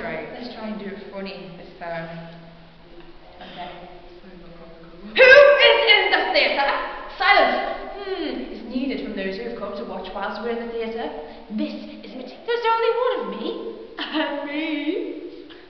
straight. Let's try and do it funny this time. Okay. Who is in the theatre? Silence! Is needed from those who have come to watch whilst we're in the theatre. This is it. There's only one of me. And me.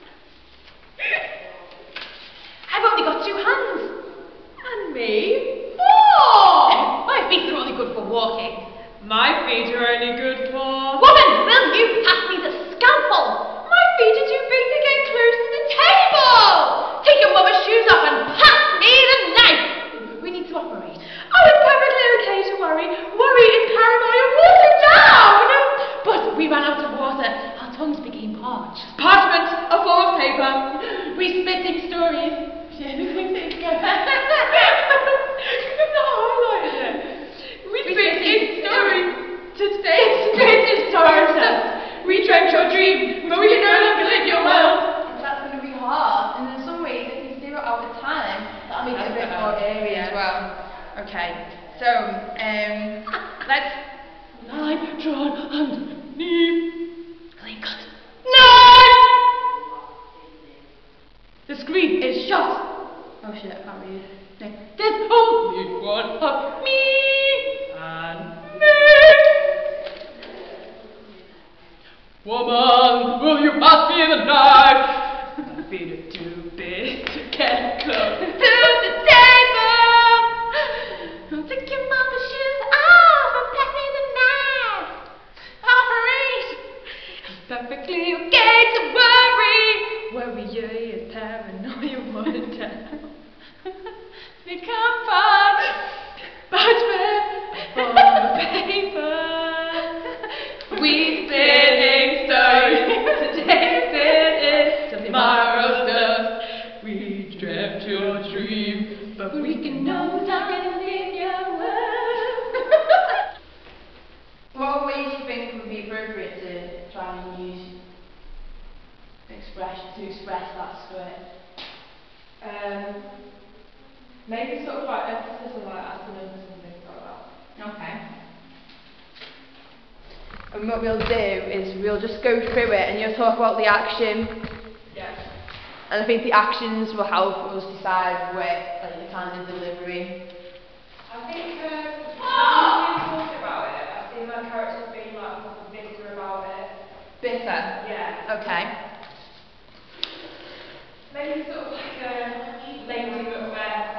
I've only got 2 hands. And me. 4! My feet are only good for walking. My feet are only good for... Woman, will you pass me the scalpel? My feet are too big to get close to the table. Take your mother's shoes off and pass me the knife. We need to operate. Oh, it's perfectly okay to worry. Worry is paranoia watered down. But we ran out of water. Our tongues became parched. Parchment, a form of paper. We spit in stories. Sharing things together. You've not highlighted it. We spit in stories to stay. Spit in stories. We drench your dream, but we can no longer live your world. That's going to be hard. And in some ways, if you zero out the time, that'll make it a bit more airy as well. Okay. So, let's... Line drawn underneath. Clean cut. No! The screen is shut. Oh shit, I can't read. No. There's only one of me and me. Woman, will you pass me the knife? My feet are too big to get close to the table. Take your mother's shoes off and pass me the knife. Operate. It's perfectly okay to worry. Worry is paranoia watered down. Become fun. Parchment, form of paper. We spit in stories. Today spit in tomorrow's dust. We dreamt your dream, but we can no longer live your world. What ways do you think would be appropriate to try and use to express that squirt? Maybe sort of like emphasis on like antonyms and things like that. Okay. And what we'll do is we'll just go through it and you'll talk about the action. Yeah. And I think the actions will help us decide where, like, the kind of delivery. I think talking about it, I see my characters being like bitter about it. Bitter? Yeah. Okay. Maybe sort of like a lady but where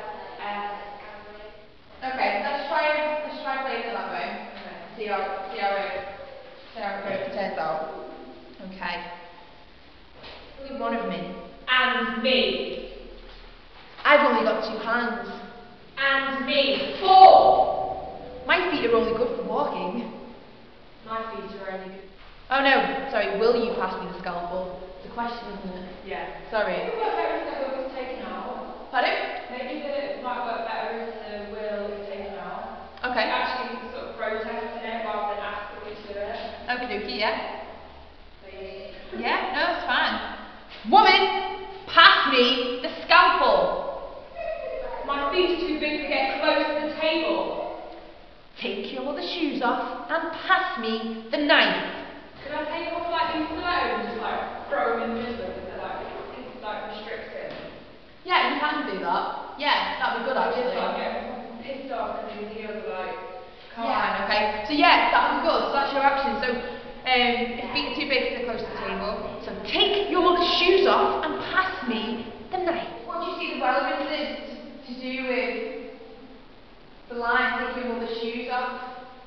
Okay, let's try playing it that way. okay. See how it turns out. Okay. Only one of me. And me. I've only got 2 hands. And me. 4. My feet are only good for walking. My feet are only good. Oh no, sorry, will you pass me the scalpel? It's a question, isn't it? Yeah. Sorry. Maybe it would work better if the will was taken out. Pardon? Maybe that it might work better if the will is taken out. Okay. Actually sort of protesting it rather than actively to it. Okie dokie, yeah. Please. Yeah, no, it's fine. Woman, pass me the scalpel. My feet are too big to get close to the table. Take your mother's shoes off and pass me the knife. Could I take off like these clothes and just like throw them in the middle of it, like restricted? Yeah, you can do that. Yeah, that'd be good Just actually. like getting pissed off because these heels are like, come Yeah, on. okay. So yeah, that'd be good. So that's your action. So if feet are too big to close to the table, so take your mother's shoes off and pass me the knife. What do you see the relevance is to do with the line take your mother's shoes off?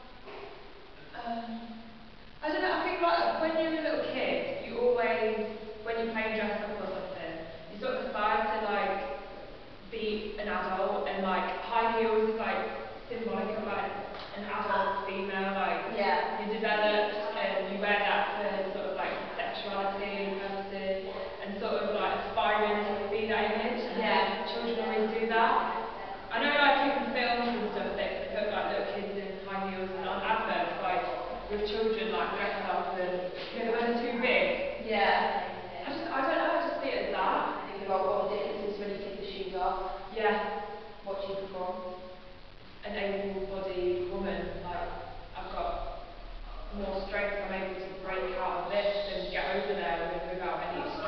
I don't know, I think like when you're a little kid, you always, when you're playing dress up or something, you sort of aspire to like be an adult, and like high heels is like symbolic of like an adult female, like Yeah. you develop and you wear that for sort of like sexuality purposes and sort of like aspiring to be that image. And Yeah. children always do that. I know like in films and stuff they put like little kids in high heels and on adverts like with children like dressed up and when they're too big. Yeah. I don't know, I just see it as that. Think about what the difference is when you take the shoes off. Yeah. What do you prefer? An able-bodied woman, like I've got more strength, I'm able to break out of this and get over there without any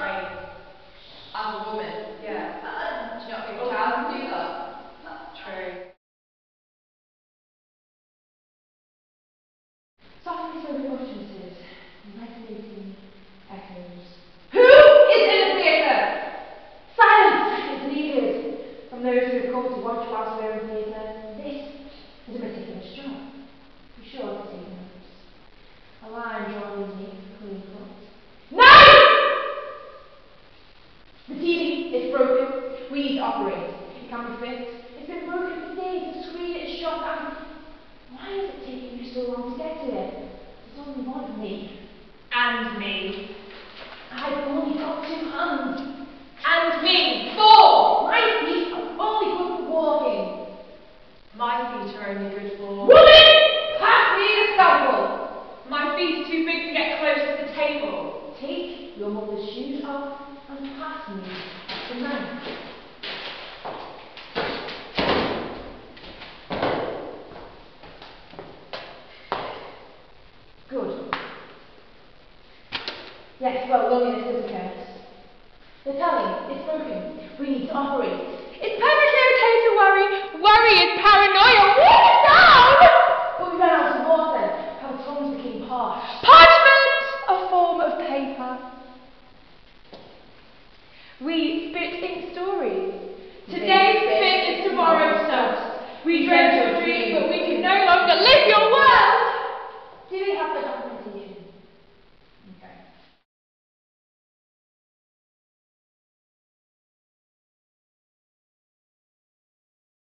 resonating echoes. Who is in the theatre? Silence is needed from those who have come to watch whilst we're in theatre. This is a meticulous job. Be sure to take notes. A line drawn is neat, clean cut. No! The TV is broken. We need to operate. It can't be fixed. It's been broken for days. The screen is shot and why is it taking you so long to get to it? There's only one of me. And me. I've only got 2 hands. And me. 4. My feet are only good for walking. My feet are only good for... Woman! Pass me the scalpel. My feet are too big to get close to the table. Take your mother's shoes off and pass me the knife. Good. Yes, well, loneliness is a curse. The telly, it's broken. We need to operate. It's perfectly okay to worry. Worry is paranoia. Walk it down! But we ran out of water. Our tongues became harsh. Parchment! A form of paper. We spit in stories. Today's spit is tomorrow's toast. We dreamt your dream, but we can no longer live your world. Do we have the documentation?